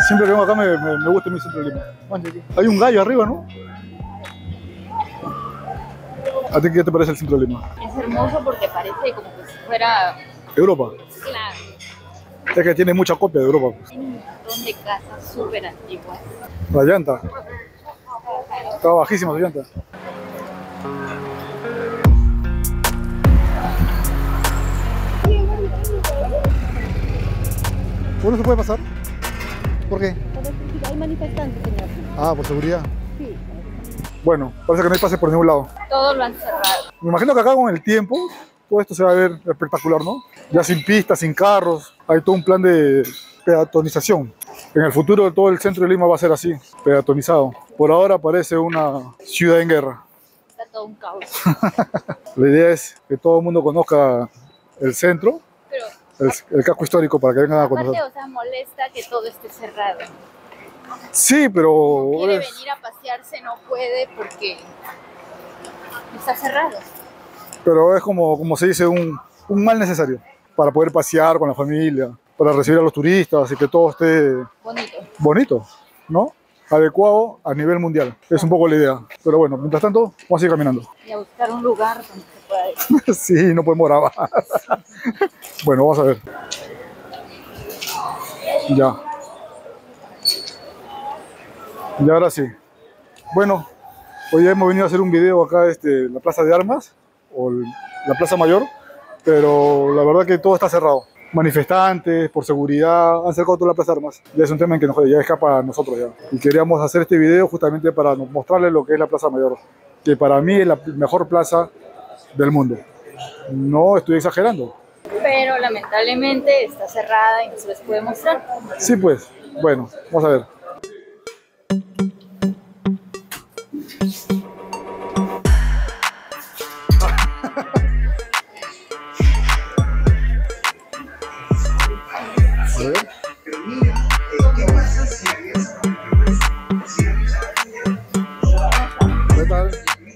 Siempre que vengo acá me gusta mi centro de Lima. Hay un gallo arriba, ¿no? ¿A ti qué te parece el centro de Lima? Es hermoso porque parece como que si fuera... Europa. Claro. Es que tiene mucha copia de Europa. Tiene un montón de casas súper antiguas. La llanta. Está bajísima su llanta. ¿Uno se puede pasar? ¿Por qué? Hay manifestantes, señor. Ah, por seguridad. Sí. Bueno, parece que no hay pase por ningún lado. Todo lo han cerrado. Me imagino que acá con el tiempo todo esto se va a ver espectacular, ¿no? Ya sin pistas, sin carros, hay todo un plan de peatonización. En el futuro todo el centro de Lima va a ser así, peatonizado. Por ahora parece una ciudad en guerra. Está todo un caos. La idea es que todo el mundo conozca el centro, Pero el casco histórico, para que vengan a aparte, conocer. o sea, molesta que todo esté cerrado. Sí, pero Quiere venir a pasearse, no puede porque está cerrado. pero es como se dice, un mal necesario para poder pasear con la familia, para recibir a los turistas y que todo esté Bonito. bonito, ¿no? Adecuado a nivel mundial. Es un poco la idea. Pero bueno, mientras tanto, vamos a ir caminando. Y a buscar un lugar donde se pueda ir. Sí, no podemos grabar. Bueno, vamos a ver. Ya. Y ahora sí. Bueno, hoy hemos venido a hacer un video acá en la Plaza de Armas, o la Plaza Mayor, pero la verdad que todo está cerrado. Manifestantes, por seguridad, han cerrado toda la Plaza de Armas. Ya es un tema en que ya escapa a nosotros ya. Y queríamos hacer este video justamente para mostrarles lo que es la Plaza Mayor, que para mí es la mejor plaza del mundo. No estoy exagerando. Pero lamentablemente está cerrada y no se les puede mostrar. Sí, pues. Bueno, vamos a ver. A ver. ¿Qué tal?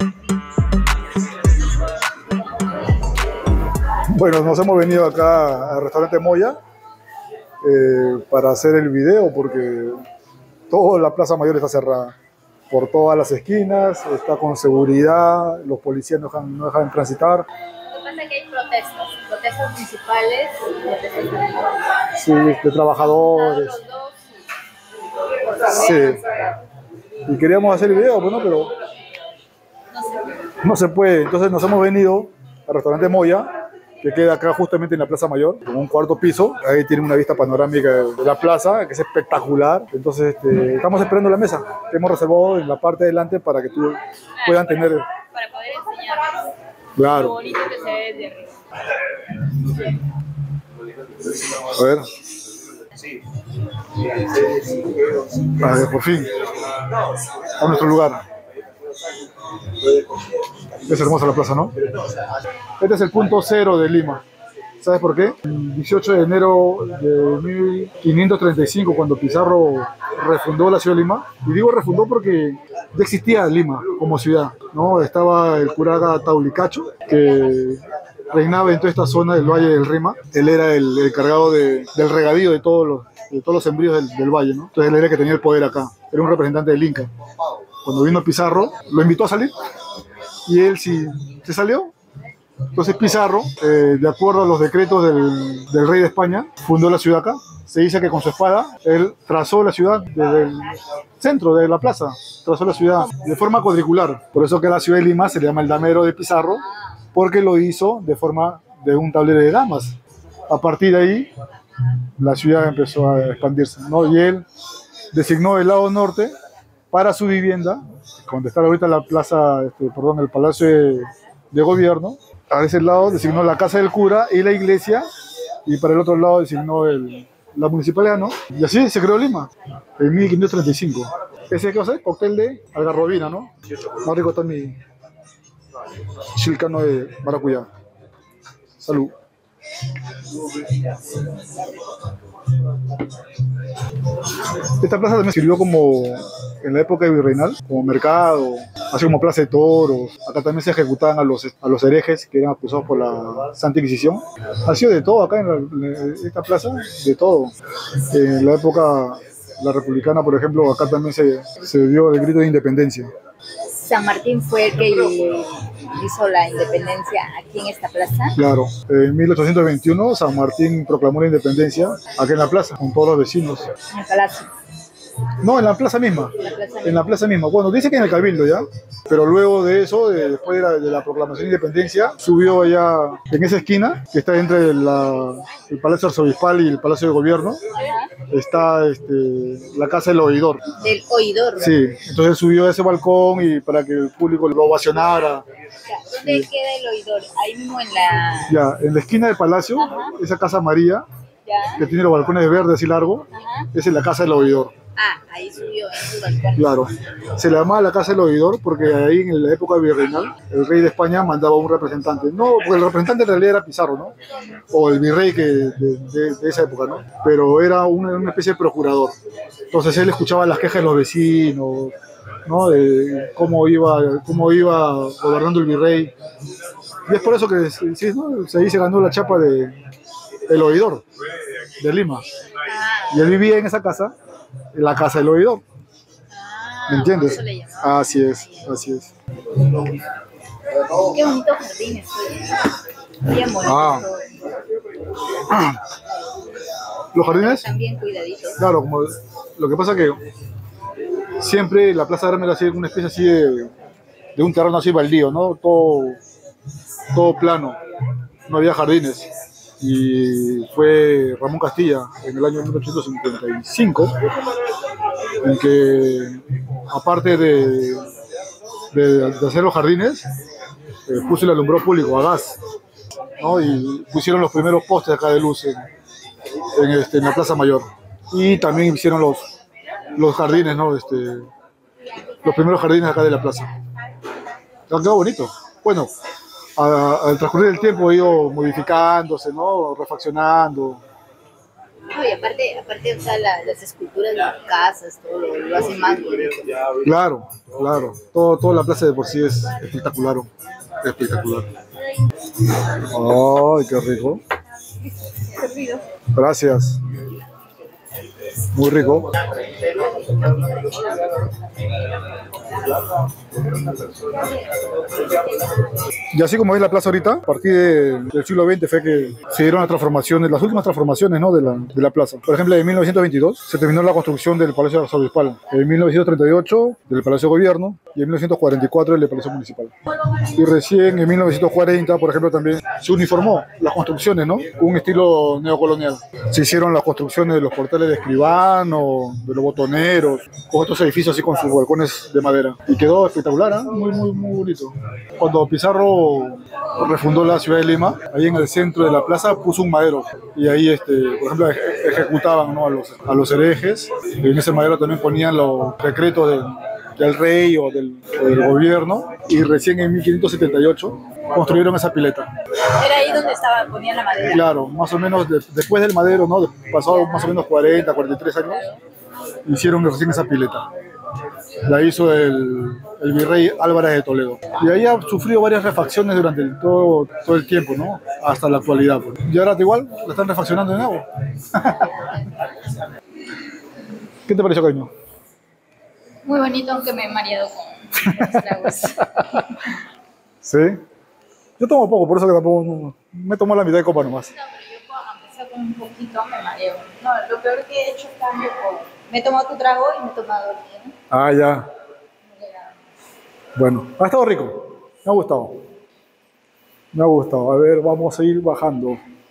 Bueno, nos hemos venido acá al restaurante Moya para hacer el video porque toda la Plaza Mayor está cerrada. Por todas las esquinas, está con seguridad, los policías no dejan transitar. Lo que pasa es que hay protestas municipales, protestas de Sí, de trabajadores. los dos. Sí. Y queríamos hacer el video, bueno, pero no se puede. Entonces nos hemos venido al restaurante Moya, que queda acá justamente en la Plaza Mayor, con un cuarto piso. Ahí tiene una vista panorámica de la plaza, que es espectacular. Entonces estamos esperando la mesa que hemos reservado en la parte de delante para que tú puedan tener... Para poder enseñarles lo Claro. bonito que se ve desde arriba. A ver. A ver, por fin. A nuestro lugar. Es hermosa la plaza, ¿no? Este es el punto cero de Lima. ¿Sabes por qué? El 18 de enero de 1535, cuando Pizarro refundó la ciudad de Lima, y digo refundó porque ya existía Lima como ciudad, ¿no? Estaba el curaga Taulicacho, que reinaba en toda esta zona del Valle del Rima. Él era el encargado del regadío de todos los sembríos del valle, ¿no? Entonces él era el que tenía el poder acá, era un representante del Inca. Cuando vino Pizarro, lo invitó a salir, y él sí se salió. Entonces Pizarro, de acuerdo a los decretos del rey de España, fundó la ciudad acá. Se dice que con su espada él trazó la ciudad desde el centro de la plaza, trazó la ciudad de forma cuadricular. Por eso que la ciudad de Lima se le llama el damero de Pizarro, porque lo hizo de forma de un tablero de damas. A partir de ahí, la ciudad empezó a expandirse, ¿no? Y él designó el lado norte para su vivienda, donde está ahorita la plaza, el Palacio de Gobierno. A ese lado designó la casa del cura y la iglesia, y para el otro lado designó la municipalidad, ¿no? Y así se creó Lima, en 1535. Ese que va a ser cóctel de algarrobina, ¿no? Más rico está mi chilcano de maracuyá. Salud. Esta plaza también sirvió como, en la época virreinal, como mercado, así como plaza de toros. Acá también se ejecutaban a los herejes que eran acusados por la Santa Inquisición. Ha sido de todo acá en esta plaza, de todo. En la época la republicana, por ejemplo, acá también se dio el grito de independencia. San Martín fue el que hizo la independencia aquí en esta plaza. Claro, en 1821 San Martín proclamó la independencia aquí en la plaza, con todos los vecinos. En el palacio. No, en la plaza misma. En la plaza En la plaza misma. Bueno, dice que en el Cabildo ya, pero luego de eso, después de la proclamación de independencia, subió allá en esa esquina, que está entre el Palacio Arzobispal y el Palacio de Gobierno, Ajá. está la Casa del Oidor. Del oidor. Sí, entonces subió a ese balcón y para que el público lo ovacionara. ¿Dónde queda el oidor? Ahí mismo en la... Ya, en la esquina del palacio, Ajá. esa Casa María, Ya. que tiene los balcones verdes y largos, Ajá. esa es la Casa del Oidor. Ah, ahí subió en su balcón. Claro, se le llamaba la Casa del Oidor porque ahí en la época virreinal el rey de España mandaba un representante. No, porque el representante en realidad era Pizarro, ¿no? O el virrey de esa época, ¿no? Pero era una especie de procurador. Entonces él escuchaba las quejas de los vecinos, ¿no? De cómo iba gobernando el virrey. Y es por eso que sí, ¿no? Ahí se ganó la chapa de el oidor de Lima. Ah, Y él vivía en esa casa, en la Casa del Oidor. ¿Me entiendes? eso le llamaba. Así es, así es. Qué bonitos jardines. Bien bonitos. Ah. todos. ¿Los jardines? Están bien cuidaditos. Claro, como lo que pasa que siempre la Plaza de Armas era así, una especie así de un terreno así baldío, ¿no? Todo plano, no había jardines. Y fue Ramón Castilla en el año 1855 en que, aparte de hacer los jardines, puso el alumbrado público a gas, ¿no? Y pusieron los primeros postes acá de luz en la Plaza Mayor. Y también hicieron los jardines, ¿no? Los primeros jardines acá de la plaza. Ha quedado bonito. Bueno, al transcurrir el tiempo ha ido modificándose, ¿no? Refaccionando. No, y aparte o sea, las esculturas de las casas, todo lo hace más bonito. Claro, claro. Toda la plaza de por sí es espectacular. Espectacular. Ay, qué rico. Servido. Gracias. Muy rico. Y así como es la plaza ahorita, a partir del siglo XX fue que se dieron las transformaciones, las últimas transformaciones, ¿no? de la plaza. Por ejemplo, en 1922 se terminó la construcción del Palacio Arzobispal, en 1938 del Palacio de Gobierno y en 1944 del Palacio Municipal. Y recién en 1940, por ejemplo, también se uniformó las construcciones, ¿no? Un estilo neocolonial. Se hicieron las construcciones de los portales de escribano, de los botoneros, con estos edificios así con sus balcones de madera. Y quedó espectacular, ¿eh? Muy, muy, muy bonito. Cuando Pizarro refundó la ciudad de Lima, ahí en el centro de la plaza puso un madero. Y ahí, por ejemplo, ejecutaban, ¿no? a los herejes. Y en ese madero también ponían los decretos del rey o del gobierno. Y recién en 1578 construyeron esa pileta. Era ahí donde ponían la madera. Claro, más o menos después del madero, ¿no? Pasado más o menos 40, 43 años, hicieron recién esa pileta. La hizo el virrey Álvarez de Toledo. Y ahí ha sufrido varias refacciones durante todo el tiempo, ¿no? Hasta la actualidad. Pues. Y ahora igual la están refaccionando de nuevo. ¿Qué te pareció, cariño? Muy bonito, aunque me he mareado con los tragos. ¿Sí? Yo tomo poco, por eso que tampoco me tomo la mitad de copa nomás. No, pero yo aunque sea con un poquito me mareo. No, lo peor que he hecho es cambio con... Me he tomado tu trago y me he tomado el mío. Ah, ya. Bueno, ha estado rico. Me ha gustado. Me ha gustado. A ver, vamos a ir bajando.